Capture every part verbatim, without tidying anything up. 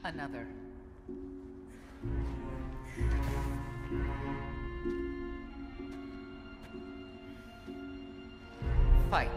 another. Fight.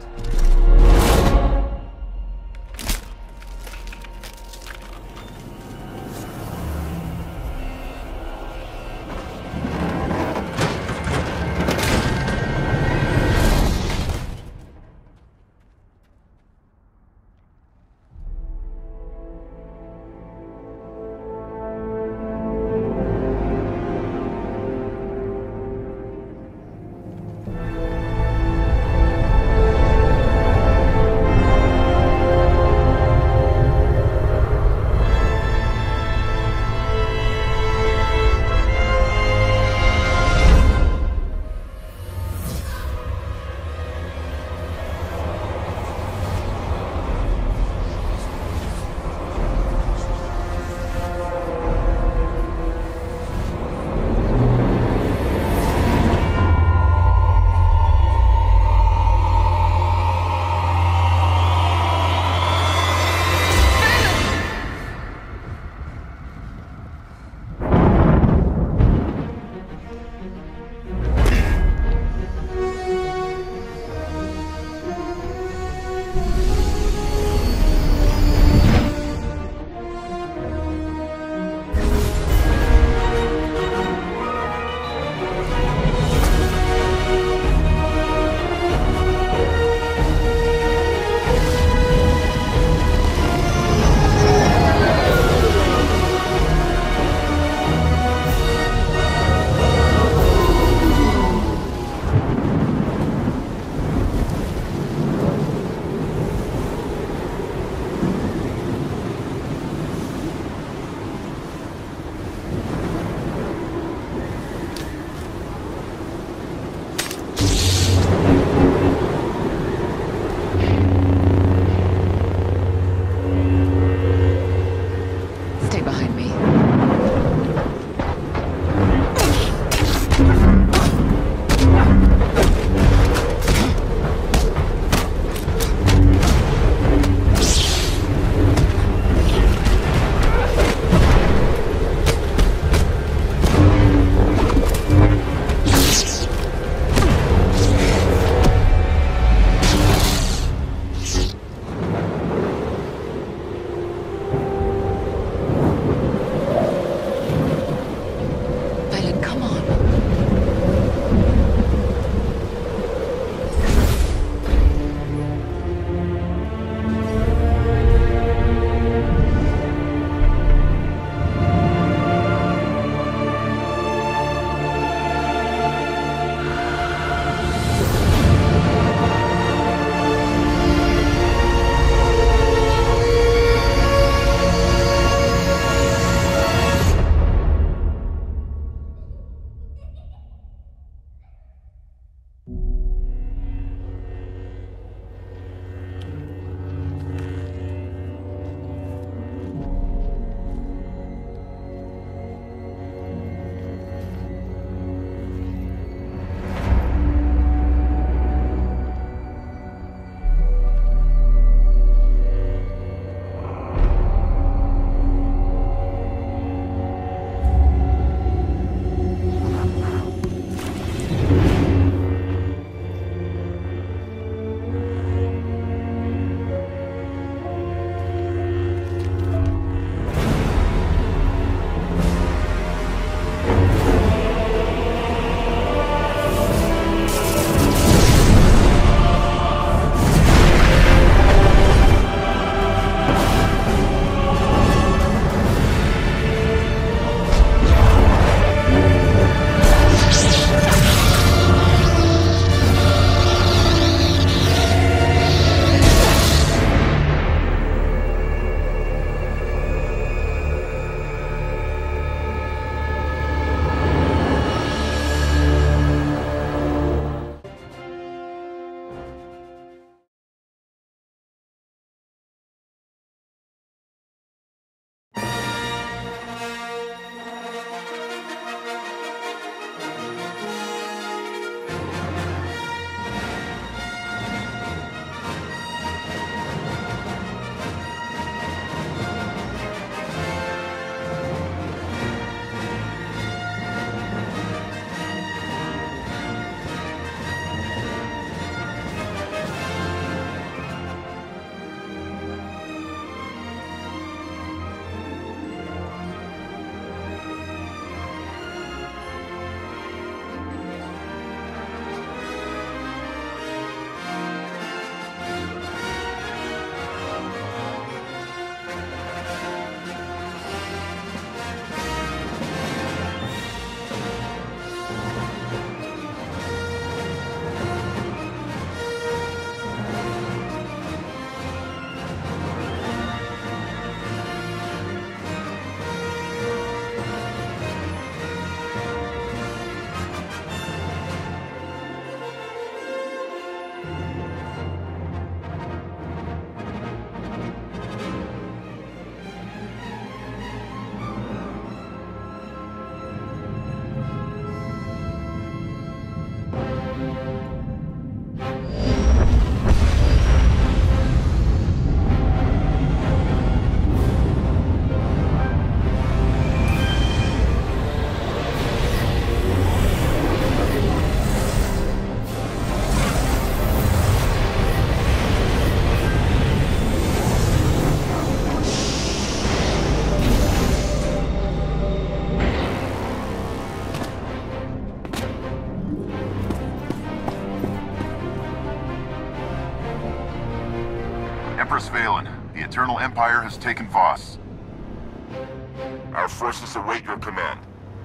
Empress Valen. The Eternal Empire has taken Voss. Our forces await your command.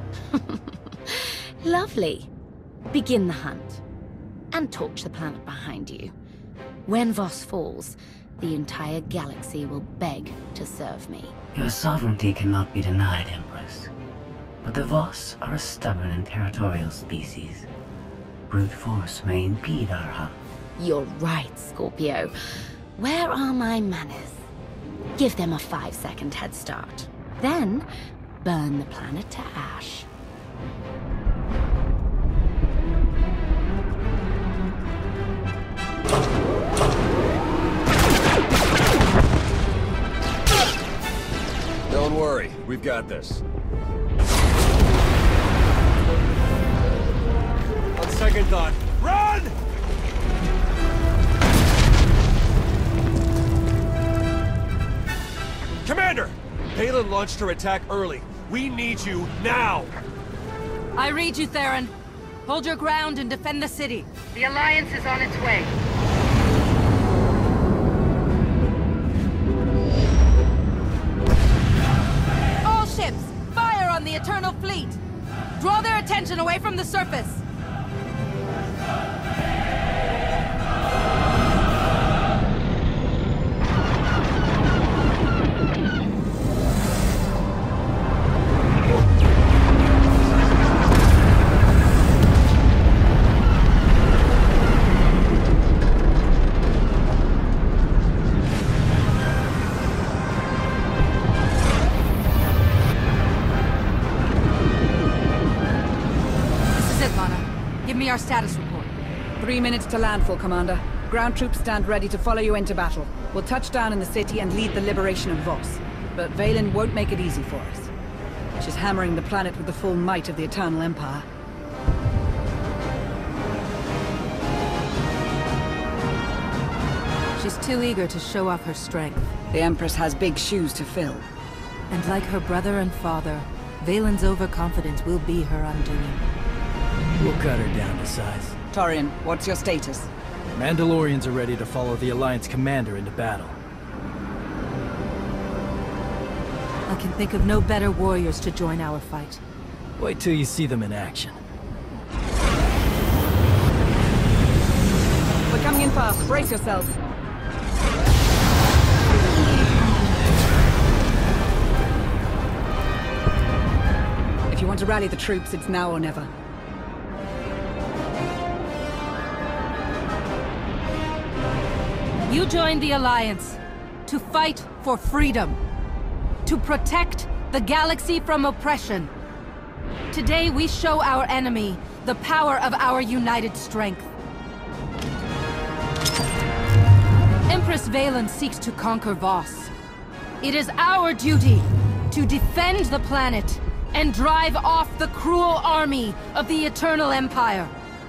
Lovely. Begin the hunt. And torch the planet behind you. When Voss falls, the entire galaxy will beg to serve me. Your sovereignty cannot be denied, Empress. But the Voss are a stubborn and territorial species. Brute force may impede our hunt. You're right, Scorpio. Where are my manners? Give them a five-second head start. Then, burn the planet to ash. Don't worry, we've got this. On second thought, run! Commander! Valen launched her attack early. We need you now! I read you, Theron. Hold your ground and defend the city. The Alliance is on its way. All ships, fire on the Eternal Fleet! Draw their attention away from the surface! Our status report. Three minutes to landfall, Commander. Ground troops stand ready to follow you into battle. We'll touch down in the city and lead the liberation of Voss. But Valen won't make it easy for us. She's hammering the planet with the full might of the Eternal Empire. She's too eager to show off her strength. The Empress has big shoes to fill. And like her brother and father, Valen's overconfidence will be her undoing. We'll cut her down to size. Torian, what's your status? Mandalorians are ready to follow the Alliance commander into battle. I can think of no better warriors to join our fight. Wait till you see them in action. We're coming in fast. Brace yourselves. If you want to rally the troops, it's now or never. You joined the Alliance to fight for freedom, to protect the galaxy from oppression. Today we show our enemy the power of our united strength. Empress Valen seeks to conquer Voss. It is our duty to defend the planet and drive off the cruel army of the Eternal Empire.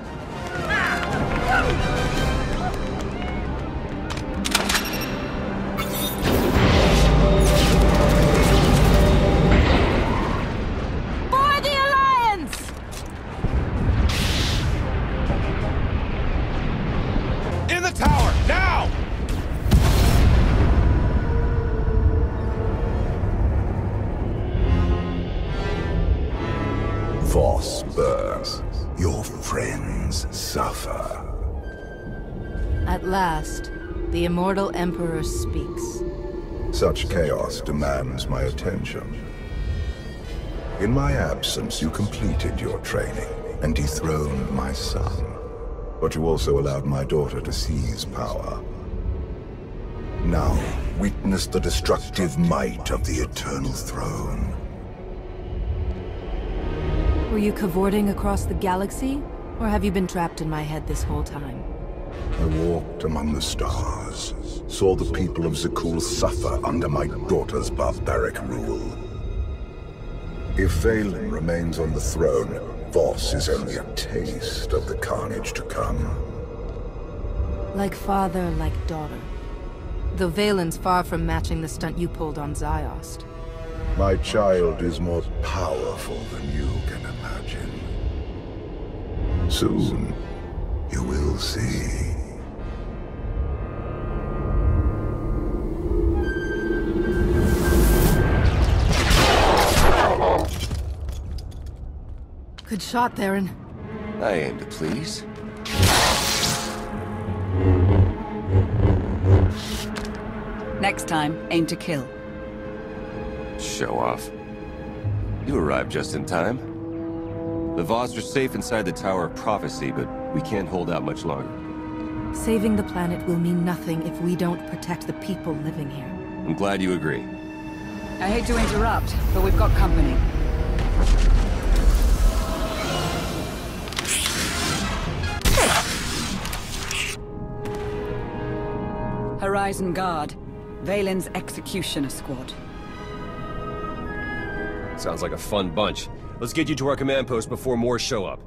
Voss burns. Your friends suffer. At last, the immortal Emperor speaks. Such chaos demands my attention. In my absence, you completed your training and dethroned my son. But you also allowed my daughter to seize power. Now, witness the destructive might of the Eternal Throne. Were you cavorting across the galaxy? Or have you been trapped in my head this whole time? I walked among the stars, saw the people of Zakuul suffer under my daughter's barbaric rule. If Valen remains on the throne, Voss is only a taste of the carnage to come. Like father, like daughter. Though Valen's far from matching the stunt you pulled on Ziost. My child is more powerful than you can imagine. Soon, you will see. Good shot, Theron. I aim to please. Next time, aim to kill. Show off. You arrived just in time. The Voss are safe inside the Tower of Prophecy, but we can't hold out much longer. Saving the planet will mean nothing if we don't protect the people living here. I'm glad you agree. I hate to interrupt, but we've got company. Horizon Guard, Valen's Executioner Squad. Sounds like a fun bunch. Let's get you to our command post before more show up.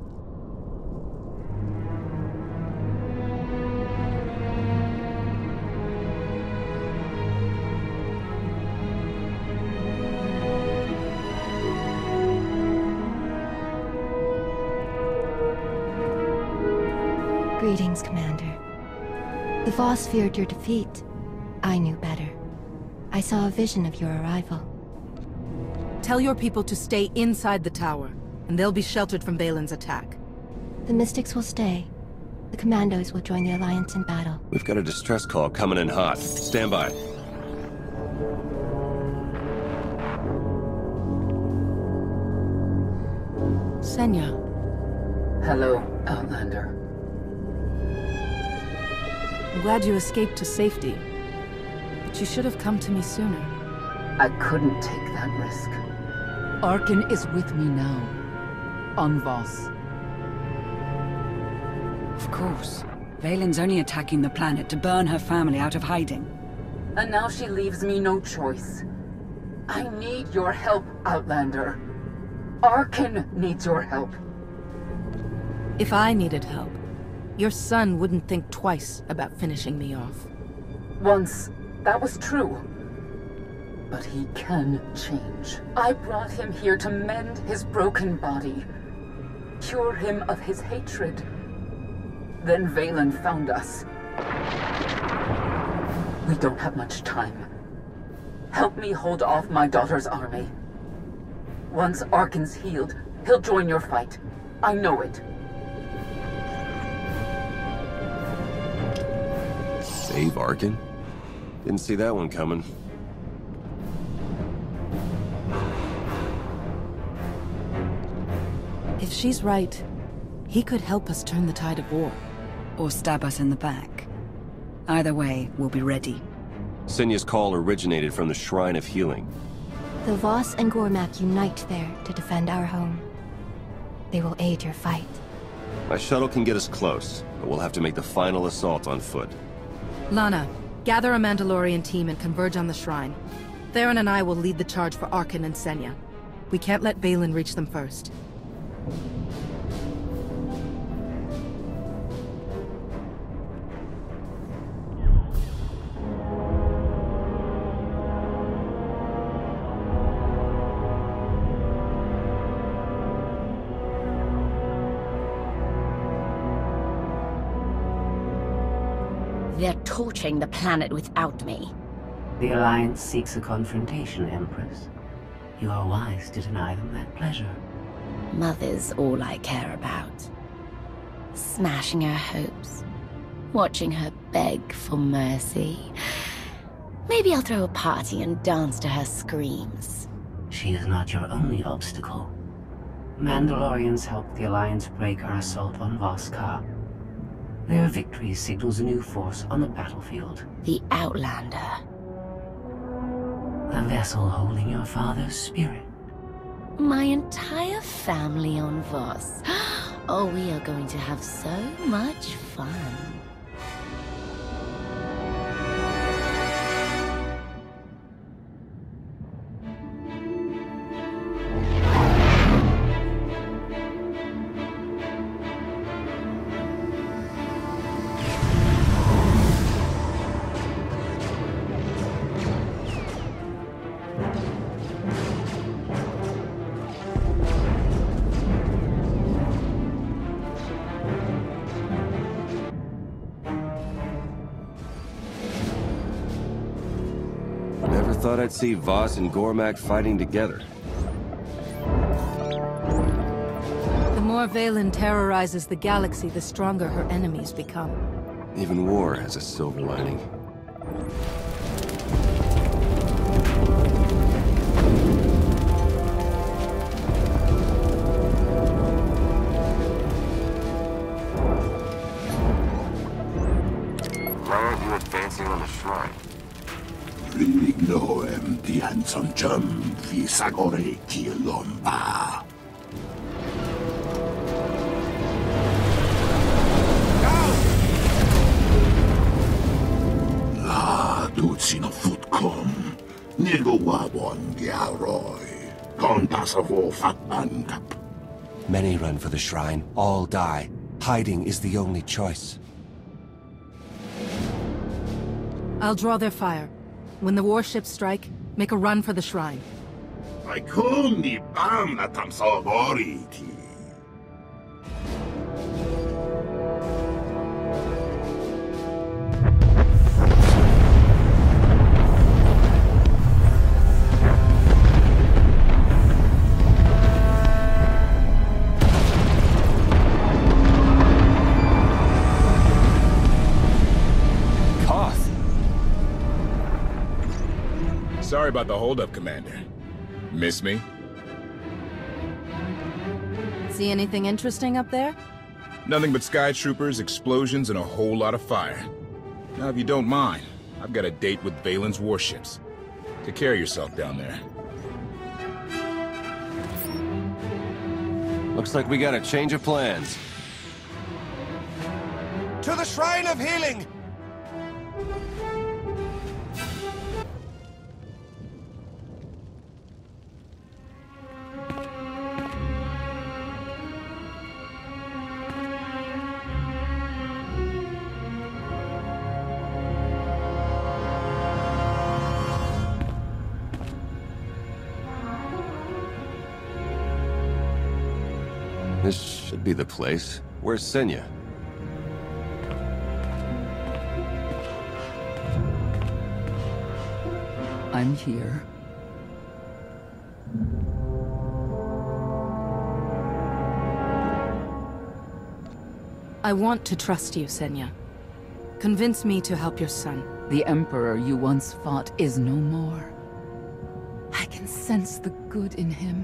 Greetings, Commander. The Voss feared your defeat. I knew better. I saw a vision of your arrival. Tell your people to stay inside the tower, and they'll be sheltered from Valen's attack. The Mystics will stay. The Commandos will join the Alliance in battle. We've got a distress call coming in hot. Stand by. Senya. Hello, Outlander. I'm glad you escaped to safety. But you should have come to me sooner. I couldn't take that risk. Arcann is with me now. On Voss. Of course. Valen's only attacking the planet to burn her family out of hiding. And now she leaves me no choice. I need your help, Outlander. Arcann needs your help. If I needed help, your son wouldn't think twice about finishing me off. Once, that was true. But he can change. I brought him here to mend his broken body. Cure him of his hatred. Then Valen found us. We don't have much time. Help me hold off my daughter's army. Once Arcann's healed, he'll join your fight. I know it. Save Arcann? Didn't see that one coming. If she's right, he could help us turn the tide of war. Or stab us in the back. Either way, we'll be ready. Senya's call originated from the Shrine of Healing. The Voss and Gormak unite there to defend our home. They will aid your fight. My shuttle can get us close, but we'll have to make the final assault on foot. Lana, gather a Mandalorian team and converge on the shrine. Theron and I will lead the charge for Arcann and Senya. We can't let Valen reach them first. They're torching the planet without me. The Alliance seeks a confrontation, Empress. You are wise to deny them that pleasure. Mother's all I care about. Smashing her hopes. Watching her beg for mercy. Maybe I'll throw a party and dance to her screams. She is not your only obstacle. Mandalorians helped the Alliance break our assault on Voss-Ka. Their victory signals a new force on the battlefield. The Outlander. A vessel holding your father's spirit. My entire family on Voss. Oh, we are going to have so much fun. Thought I'd see Voss and Gormak fighting together. more Valen terrorizes the galaxy, the stronger her enemies become. Even war has a silver lining. Why aren't you advancing on the shrine? Rignoem dianson chum vi sagore kilomba. La dutsino futkom nilgo wabon giaroi kontasavo fatbankap. Many run for the shrine, all die. Hiding is the only choice. I'll draw their fire. When the warships strike, make a run for the shrine. I kuni bam na tamsaboriti. Sorry about the holdup, Commander. Miss me? See anything interesting up there? Nothing but sky troopers, explosions, and a whole lot of fire. Now, if you don't mind, I've got a date with Valen's warships. Take care of yourself down there. Looks like we got a change of plans. To the Shrine of Healing! This should be the place. Where's Senya? I'm here. I want to trust you, Senya. Convince me to help your son. The Emperor you once fought is no more. I can sense the good in him.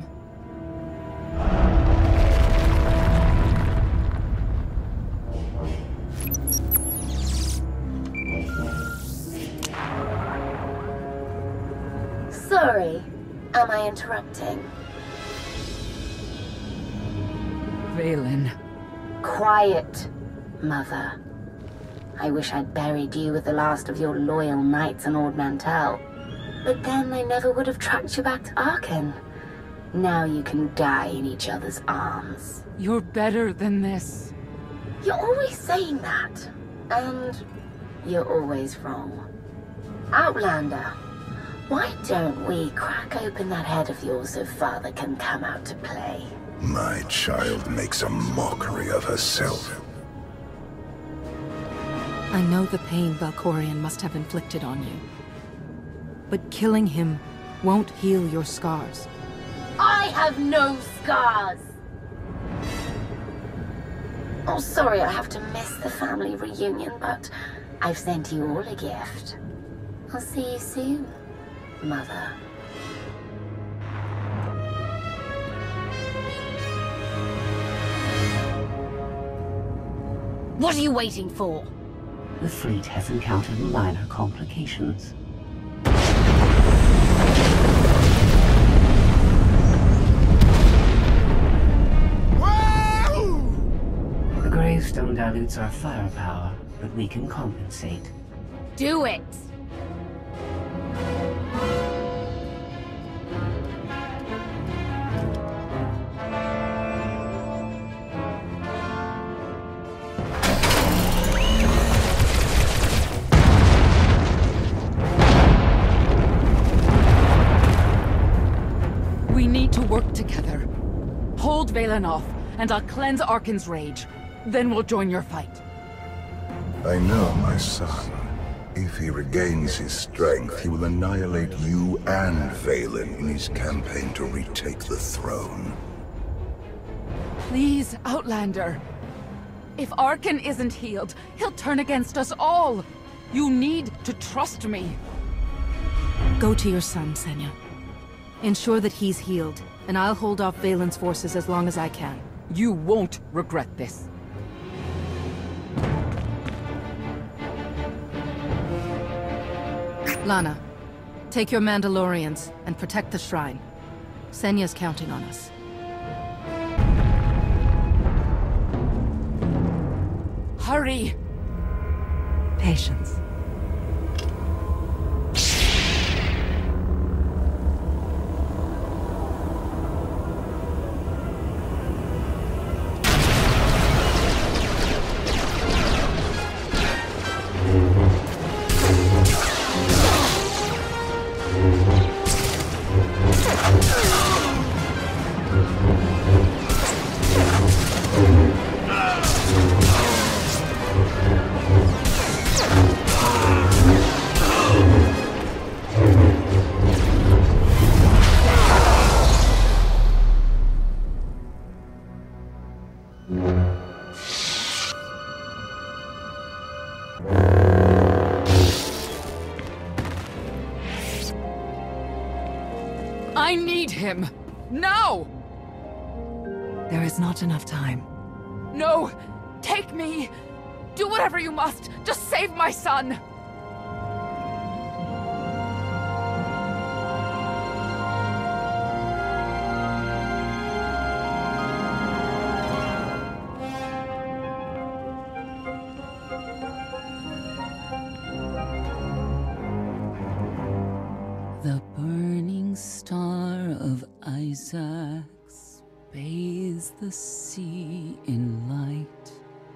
Sorry, am I interrupting? Valen. Quiet, Mother. I wish I'd buried you with the last of your loyal knights on Ord Mantell. But then I never would have tracked you back to Arcann. Now you can die in each other's arms. You're better than this. You're always saying that. And you're always wrong. Outlander, why don't we crack open that head of yours so Father can come out to play? My child makes a mockery of herself. I know the pain Valkorion must have inflicted on you. But killing him won't heal your scars. I have no scars! Oh, sorry I have to miss the family reunion, but I've sent you all a gift. I'll see you soon, Mother. What are you waiting for? The fleet has encountered minor complications. The gravestone dilutes our firepower, but we can compensate. Do it! We need to work together. Hold Valen off, and I'll cleanse Arkann's rage. Then we'll join your fight. I know, my son. If he regains his strength, he will annihilate you and Valen in his campaign to retake the throne. Please, Outlander. If Arkan isn't healed, he'll turn against us all. You need to trust me. Go to your son, Senya. Ensure that he's healed, and I'll hold off Valen's forces as long as I can. You won't regret this. Lana, take your Mandalorians and protect the shrine. Senya's counting on us. Hurry! Patience. I need him! Now! There is not enough time. No! Take me! Do whatever you must! Just save my son! The burning star of Isaacs bathes the sea in light.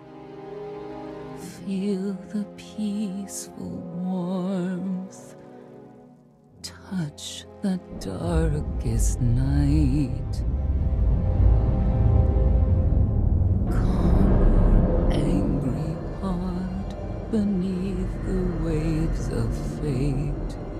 Feel the peaceful warmth touch the darkest night. Calm your angry heart beneath the waves of fate.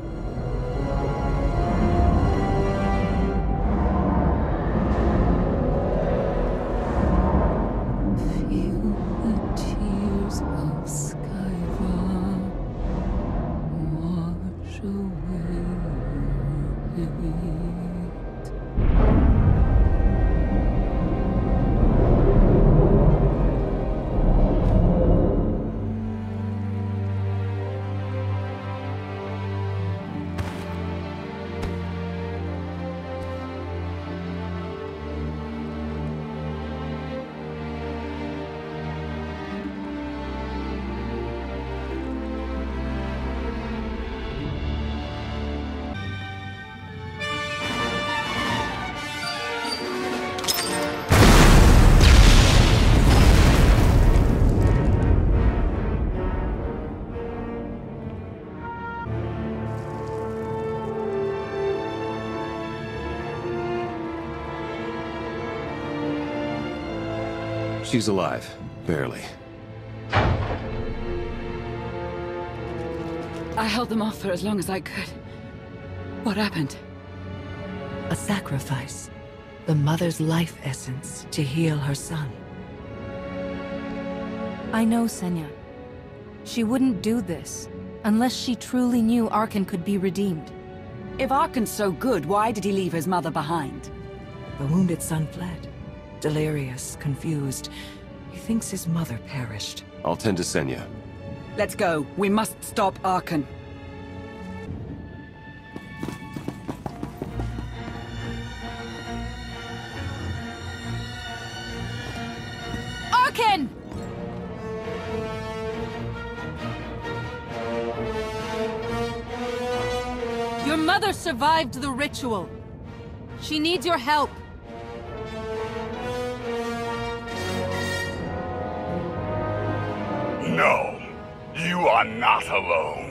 She's alive. Barely. I held them off for as long as I could. What happened? A sacrifice. The mother's life essence to heal her son. I know Senya. She wouldn't do this unless she truly knew Arkan could be redeemed. If Arkan's so good, why did he leave his mother behind? The wounded son fled. Delirious, confused. He thinks his mother perished. I'll tend to Senya. Let's go. We must stop Arkan. Arkan! Your mother survived the ritual. She needs your help. No, you are not alone.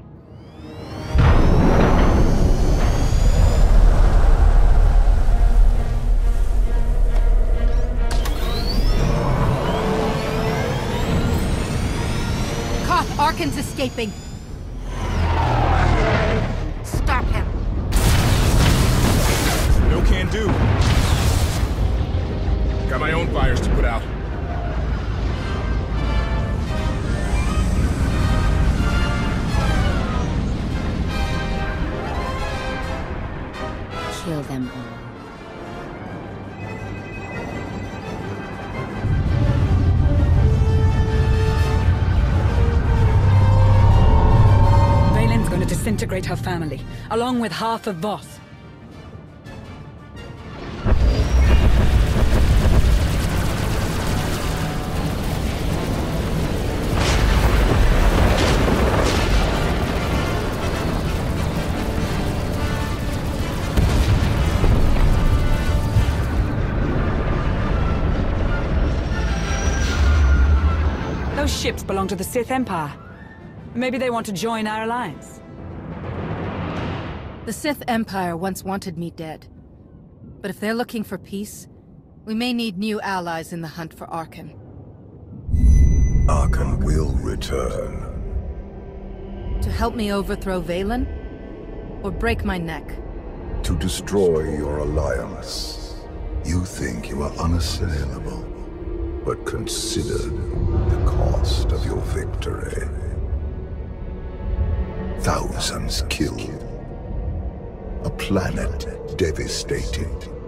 Koth, Arkan's escaping. Stop him. No can do. Got my own fires to put out. Kill them all. Valen's going to disintegrate her family, along with half of Voss. Those ships belong to the Sith Empire. Maybe they want to join our alliance. The Sith Empire once wanted me dead. But if they're looking for peace, we may need new allies in the hunt for Arcann. Arcann will return. To help me overthrow Vaylin? Or break my neck? To destroy your alliance. You think you are unassailable. But consider the cost of your victory. Thousands killed. A planet devastated.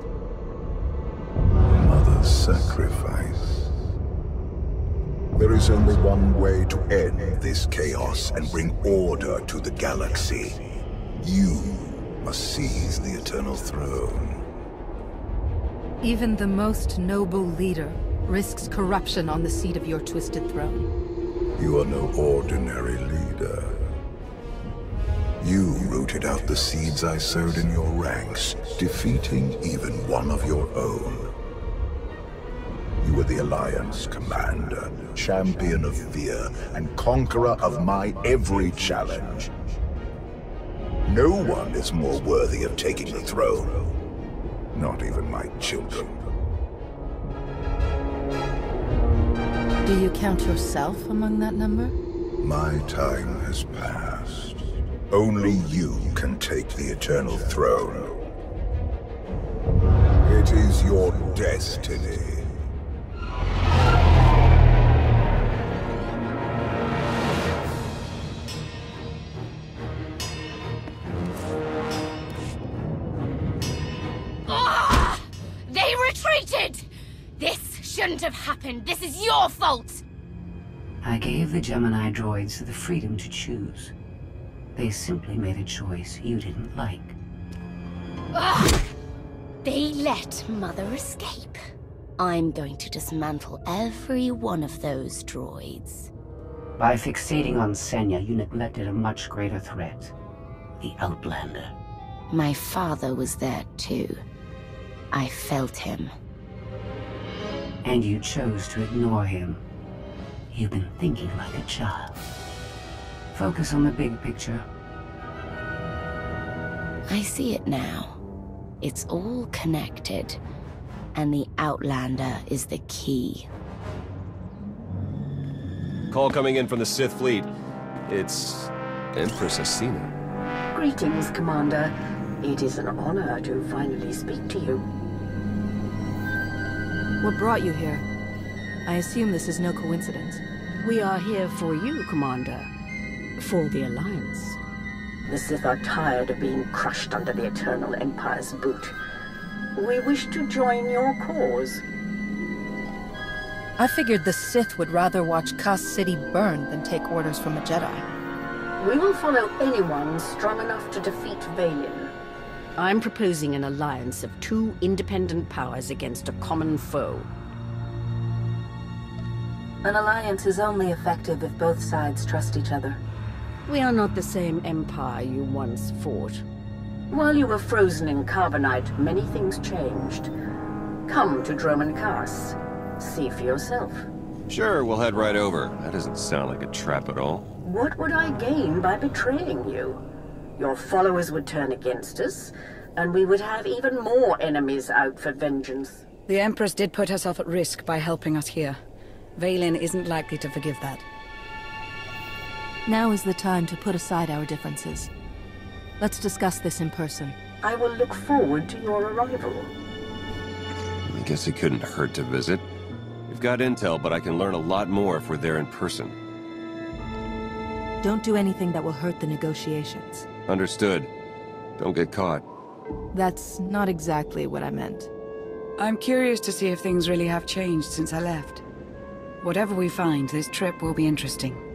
Mother's sacrifice. There is only one way to end this chaos and bring order to the galaxy. You must seize the Eternal Throne. Even the most noble leader risks corruption on the seat of your twisted throne. You are no ordinary leader. You rooted out the seeds I sowed in your ranks, defeating even one of your own. You were the Alliance commander, champion of fear, and conqueror of my every challenge. No one is more worthy of taking the throne. Not even my children. Do you count yourself among that number? My time has passed. Only you can take the Eternal Throne. It is your destiny. Ah! They retreated! This shouldn't have happened. This is your fault! I gave the Gemini droids the freedom to choose. They simply made a choice you didn't like. Ugh! They let Mother escape. I'm going to dismantle every one of those droids. By fixating on Senya, you neglected a much greater threat. The Outlander. My father was there too. I felt him. And you chose to ignore him. You've been thinking like a child. Focus on the big picture. I see it now. It's all connected. And the Outlander is the key. Call coming in from the Sith fleet. It's Empress Acina. Greetings, Commander. It is an honor to finally speak to you. What brought you here? I assume this is no coincidence. We are here for you, Commander. For the Alliance. The Sith are tired of being crushed under the Eternal Empire's boot. We wish to join your cause. I figured the Sith would rather watch Kas City burn than take orders from a Jedi. We will follow anyone strong enough to defeat Vaylin. I'm proposing an alliance of two independent powers against a common foe. An alliance is only effective if both sides trust each other. We are not the same empire you once fought. While you were frozen in carbonite, many things changed. Come to Dromund Kaas. See for yourself. Sure, we'll head right over. That doesn't sound like a trap at all. What would I gain by betraying you? Your followers would turn against us, and we would have even more enemies out for vengeance. The Empress did put herself at risk by helping us here. Vaylin isn't likely to forgive that. Now is the time to put aside our differences. Let's discuss this in person. I will look forward to your arrival. guess it couldn't hurt to visit. We've got intel, but I can learn a lot more if we're there in person. Don't do anything that will hurt the negotiations. Understood. Don't get caught. That's not exactly what I meant. I'm curious to see if things really have changed since I left. Whatever we find, this trip will be interesting.